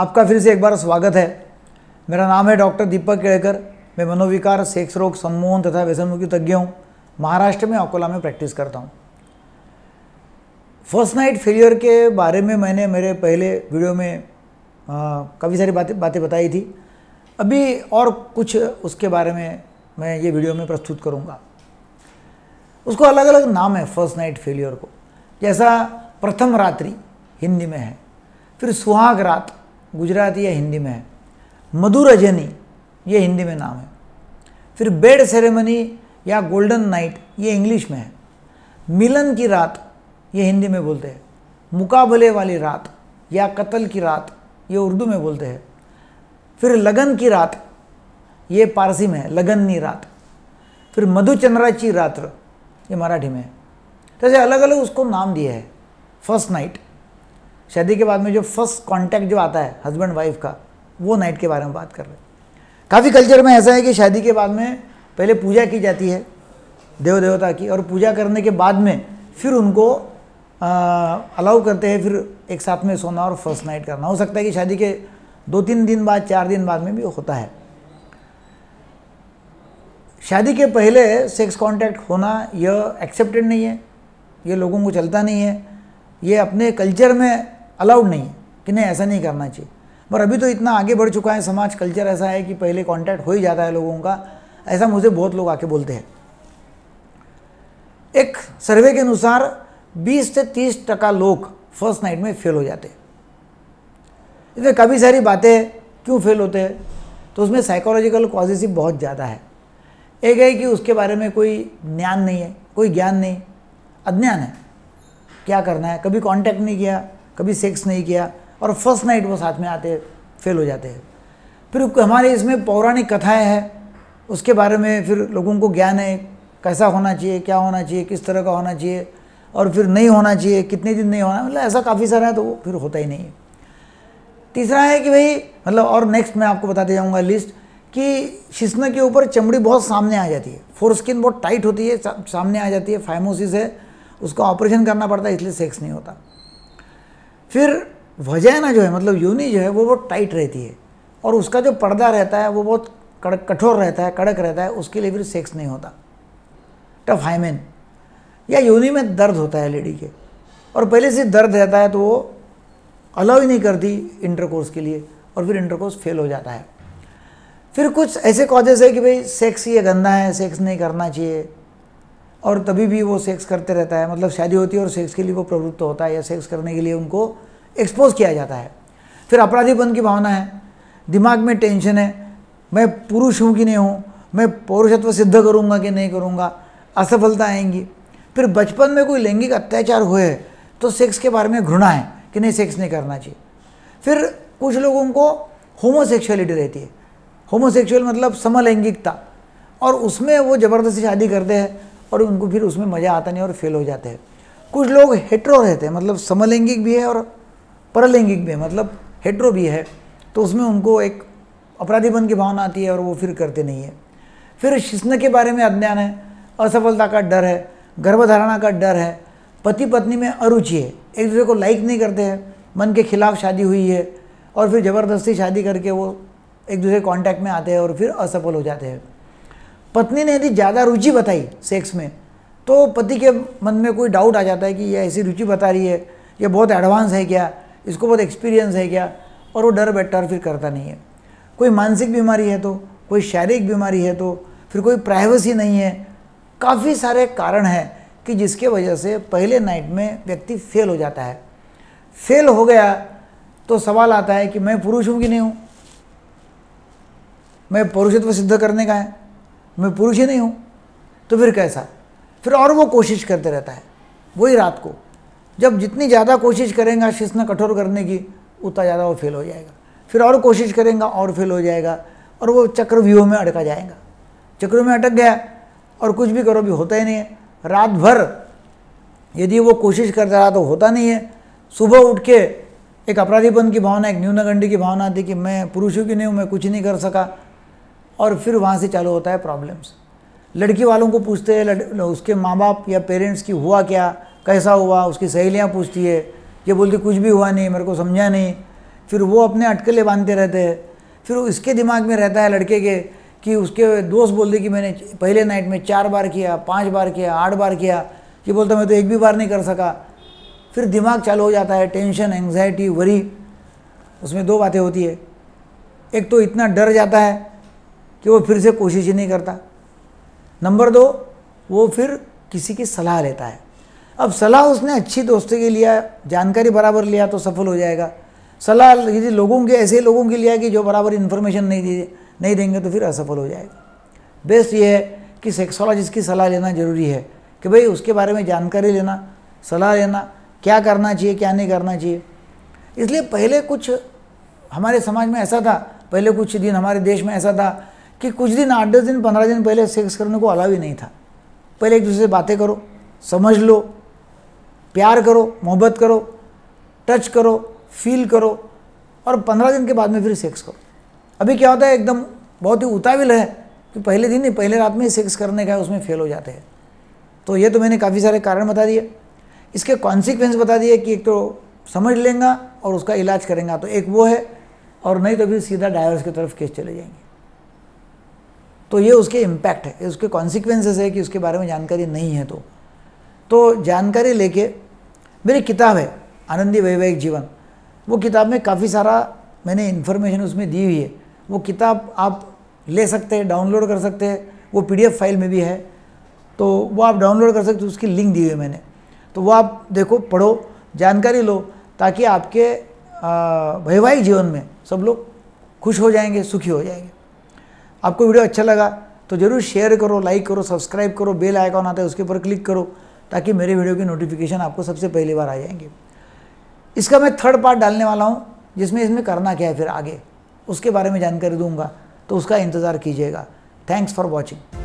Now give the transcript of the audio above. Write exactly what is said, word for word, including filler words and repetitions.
आपका फिर से एक बार स्वागत है। मेरा नाम है डॉक्टर दीपक केड़कर। मैं मनोविकार, सेक्स रोग, सम्मोहन तथा व्यसनमुक्ति तज्ञ हूँ। महाराष्ट्र में अकोला में प्रैक्टिस करता हूँ। फर्स्ट नाइट फेलियर के बारे में मैंने मेरे पहले वीडियो में काफ़ी सारी बातें बातें बताई थी। अभी और कुछ उसके बारे में मैं ये वीडियो में प्रस्तुत करूँगा। उसको अलग अलग नाम है फर्स्ट नाइट फेलियर को। जैसा प्रथम रात्रि हिंदी में है, फिर सुहाग रात गुजराती या हिंदी में है, मधुरजनी ये हिंदी में नाम है, फिर बेड सेरेमनी या गोल्डन नाइट ये इंग्लिश में है, मिलन की रात ये हिंदी में बोलते हैं, मुकाबले वाली रात या कत्ल की रात ये उर्दू में बोलते हैं, फिर लगन की रात ये पारसी में है, लगननी रात, फिर मधुचंद्राची रात्र ये मराठी में है। तो ऐसे अलग अलग उसको नाम दिए है। फर्स्ट नाइट शादी के बाद में जो फर्स्ट कांटेक्ट जो आता है हस्बैंड वाइफ का, वो नाइट के बारे में बात कर रहे हैं। काफ़ी कल्चर में ऐसा है कि शादी के बाद में पहले पूजा की जाती है देव देवता की, और पूजा करने के बाद में फिर उनको अलाउ करते हैं फिर एक साथ में सोना और फर्स्ट नाइट करना। हो सकता है कि शादी के दो तीन दिन बाद, चार दिन बाद में भी होता है। शादी के पहले सेक्स कांटेक्ट होना यह एक्सेप्टेड नहीं है, ये लोगों को चलता नहीं है, ये अपने कल्चर में अलाउड नहीं है कि नहीं ऐसा नहीं करना चाहिए। पर अभी तो इतना आगे बढ़ चुका है समाज, कल्चर ऐसा है कि पहले कांटेक्ट हो ही जाता है लोगों का। ऐसा मुझे बहुत लोग आके बोलते हैं। एक सर्वे के अनुसार बीस से तीस टका लोग फर्स्ट नाइट में फेल हो जाते हैं। इसमें काफ़ी सारी बातें क्यों फेल होते हैं, तो उसमें साइकोलॉजिकल कॉजेस ही बहुत ज़्यादा है। एक है कि उसके बारे में कोई ज्ञान नहीं है, कोई ज्ञान नहीं, अज्ञान है क्या करना है, कभी कांटेक्ट नहीं किया, कभी सेक्स नहीं किया, और फर्स्ट नाइट वो साथ में आते फेल हो जाते हैं। फिर हमारे इसमें पौराणिक कथाएं हैं, उसके बारे में फिर लोगों को ज्ञान है कैसा होना चाहिए, क्या होना चाहिए, किस तरह का होना चाहिए, और फिर नहीं होना चाहिए, कितने दिन नहीं होना, मतलब ऐसा काफ़ी सारा है, तो वो फिर होता ही नहीं है। तीसरा है कि भाई मतलब, और नेक्स्ट मैं आपको बताते जाऊँगा लिस्ट, कि शिश्न के ऊपर चमड़ी बहुत सामने आ जाती है, फोरस्किन बहुत टाइट होती है, सामने आ जाती है, फाइमोसिस है, उसका ऑपरेशन करना पड़ता है, इसलिए सेक्स नहीं होता। फिर वजाइना जो है मतलब योनि जो है वो बहुत टाइट रहती है, और उसका जो पर्दा रहता है वो बहुत कड़क कठोर रहता है, कड़क रहता है, उसके लिए फिर सेक्स नहीं होता। टफ हाइमेन या योनि में दर्द होता है लेडी के, और पहले से दर्द रहता है तो वो अलाउ ही नहीं करती इंटरकोर्स के लिए, और फिर इंटरकोर्स फेल हो जाता है। फिर कुछ ऐसे कॉजेस है कि भाई सेक्स ये गंदा है, सेक्स नहीं करना चाहिए, और तभी भी वो सेक्स करते रहता है, मतलब शादी होती है और सेक्स के लिए वो प्रवृत्त होता है, या सेक्स करने के लिए उनको एक्सपोज किया जाता है। फिर अपराधीपन की भावना है, दिमाग में टेंशन है, मैं पुरुष हूँ कि नहीं हूँ, मैं पौरुषत्व सिद्ध करूँगा कि नहीं करूँगा, असफलता आएंगी। फिर बचपन में कोई लैंगिक अत्याचार हुए तो सेक्स के बारे में घृणा है कि नहीं सेक्स नहीं करना चाहिए। फिर कुछ लोगों को होमोसेक्सुअलिटी रहती है, होमोसेक्सुअल मतलब समलैंगिकता, और उसमें वो ज़बरदस्ती शादी करते हैं और उनको फिर उसमें मज़ा आता नहीं और फेल हो जाते हैं। कुछ लोग हेट्रो रहते हैं, मतलब समलैंगिक भी है और परलैंगिक भी है, मतलब हेट्रो भी है, तो उसमें उनको एक अपराधीपन की भावना आती है और वो फिर करते नहीं है। फिर शिश्न के बारे में अज्ञान है, असफलता का डर है, गर्भधारणा का डर है, पति पत्नी में अरुचि है, एक दूसरे को लाइक नहीं करते हैं, मन के खिलाफ शादी हुई है, और फिर ज़बरदस्ती शादी करके वो एक दूसरे कॉन्टैक्ट में आते हैं और फिर असफल हो जाते हैं। पत्नी ने यदि ज़्यादा रुचि बताई सेक्स में तो पति के मन में कोई डाउट आ जाता है कि ये ऐसी रुचि बता रही है, ये बहुत एडवांस है क्या, इसको बहुत एक्सपीरियंस है क्या, और वो डर बैठता और फिर करता नहीं है। कोई मानसिक बीमारी है तो, कोई शारीरिक बीमारी है तो, फिर कोई प्राइवेसी नहीं है, काफ़ी सारे कारण हैं कि जिसके वजह से पहले नाइट में व्यक्ति फेल हो जाता है। फेल हो गया तो सवाल आता है कि मैं पुरुष हूँ कि नहीं हूँ, मैं पुरुषत्व सिद्ध करने का है, मैं पुरुष ही नहीं हूँ, तो फिर कैसा। फिर और वो कोशिश करते रहता है, वही रात को जब जितनी ज़्यादा कोशिश करेगा शिश्न कठोर करने की, उतना ज़्यादा वो फेल हो जाएगा। फिर और कोशिश करेगा और फेल हो जाएगा, और वो चक्रव्यूह में अटका जाएगा। चक्र में अटक गया और कुछ भी करो भी होता ही नहीं है। रात भर यदि वो कोशिश करता रहा तो होता नहीं है। सुबह उठ के एक अपराधीपन की भावना, एक न्यूनगंडी की भावना आती कि मैं पुरुष हूँ कि नहीं हूँ, मैं कुछ नहीं कर सका, और फिर वहाँ से चालू होता है प्रॉब्लम्स। लड़की वालों को पूछते हैं, उसके माँ बाप या पेरेंट्स की हुआ क्या, कैसा हुआ, उसकी सहेलियाँ पूछती है, ये बोलती कुछ भी हुआ नहीं, मेरे को समझा नहीं, फिर वो अपने अटकलें बांधते रहते हैं। फिर इसके दिमाग में रहता है लड़के के कि उसके दोस्त बोल दे कि मैंने पहले नाइट में चार बार किया, पांच बार किया, आठ बार किया, ये बोलता मैं तो एक भी बार नहीं कर सका। फिर दिमाग चालू हो जाता है, टेंशन, एंग्जाइटी, वरी। उसमें दो बातें होती है, एक तो इतना डर जाता है कि वो फिर से कोशिश ही नहीं करता। नंबर दो, वो फिर किसी की सलाह लेता है। अब सलाह उसने अच्छी दोस्तों के लिया, जानकारी बराबर लिया तो सफल हो जाएगा। सलाह यदि लोगों के ऐसे लोगों के लिया कि जो बराबर इन्फॉर्मेशन नहीं दी नहीं देंगे तो फिर असफल हो जाएगा। बेस्ट ये है कि सेक्सोलॉजिस्ट की सलाह लेना ज़रूरी है कि भाई उसके बारे में जानकारी लेना, सलाह लेना, क्या करना चाहिए क्या नहीं करना चाहिए। इसलिए पहले कुछ हमारे समाज में ऐसा था, पहले कुछ दिन हमारे देश में ऐसा था कि कुछ दिन, आठ दस दिन, पंद्रह दिन पहले सेक्स करने को अलाउ ही नहीं था। पहले एक दूसरे से बातें करो, समझ लो, प्यार करो, मोहब्बत करो, टच करो, फील करो, और पंद्रह दिन के बाद में फिर सेक्स करो। अभी क्या होता है, एकदम बहुत ही उतावल है कि पहले दिन नहीं, पहले रात में ही सेक्स करने का है, उसमें फेल हो जाते हैं। तो ये तो मैंने काफ़ी सारे कारण बता दिए, इसके कॉन्सिक्वेंस बता दिए कि एक तो समझ लेंगा और उसका इलाज करेंगे तो एक वो है, और नहीं तो फिर सीधा डाइवोर्स की तरफ केस चले जाएंगे। तो ये उसके इम्पैक्ट है, उसके कॉन्सिक्वेंसेस है कि उसके बारे में जानकारी नहीं है। तो तो जानकारी लेके, मेरी किताब है आनंदी वैवाहिक जीवन, वो किताब में काफ़ी सारा मैंने इन्फॉर्मेशन उसमें दी हुई है। वो किताब आप ले सकते हैं, डाउनलोड कर सकते हैं, वो पीडीएफ फाइल में भी है, तो वो आप डाउनलोड कर सकते हो, उसकी लिंक दी हुई है मैंने। तो वो आप देखो, पढ़ो, जानकारी लो, ताकि आपके वैवाहिक जीवन में सब लोग खुश हो जाएंगे, सुखी हो जाएंगे। आपको वीडियो अच्छा लगा तो ज़रूर शेयर करो, लाइक करो, सब्सक्राइब करो, बेल आइकॉन आता है उसके ऊपर क्लिक करो, ताकि मेरे वीडियो की नोटिफिकेशन आपको सबसे पहली बार आ जाएंगे। इसका मैं थर्ड पार्ट डालने वाला हूँ, जिसमें इसमें करना क्या है फिर आगे, उसके बारे में जानकारी दूंगा, तो उसका इंतज़ार कीजिएगा। Thanks for watching.